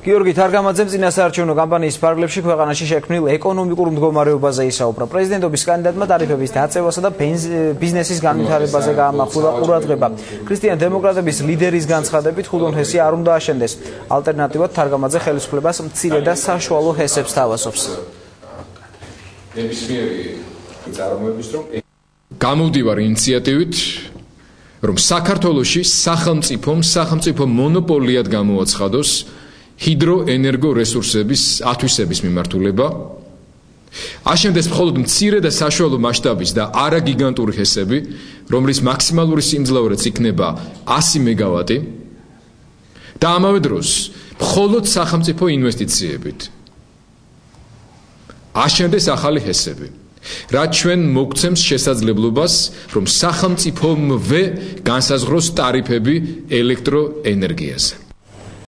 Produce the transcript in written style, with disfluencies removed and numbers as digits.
გიორგი თარგამაძემ წინასაარჩევნო კამპანიის ფარგლებში ქვეყანაში შექმნილ ეკონომიკურ მდგომარეობაზე ისაუბრა. პრეზიდენტობის კანდიდატმა ტარიფების დაწევასა და ბიზნესის განვითარებაზე გაამახვილა ყურადღება. ქრისტიან-დემოკრატების ლიდერის განცხადებით ხუდონ ჰესი არ უნდა აშენდეს. ალტერნატივად თარგამაძე ხელისუფლებას მცირე და საშუალო ჰესებს თავასობს. გამოვდივარ ინიციატივით, რომ საქართველოში სახელმწიფო მონოპოლიად გამოაცხადოს ჰიდროენერგო რესურსების ათვისების მიმართულება, აშენდეს მხოლოდ მცირე და საშუალო მასშტაბის და არა გიგანტური ჰესები, რომლის მაქსიმალური სიმძლავრეც იქნება 100 მეგავატი და ამავე დროს მხოლოდ სახელმწიფო ინვესტიციებით აშენდეს ახალი ჰესები, რაც ჩვენ მოგცემს შესაძლებლობას, რომ სახელმწიფომვე განსაზღვროს ტარიფები ელექტროენერგიაზე.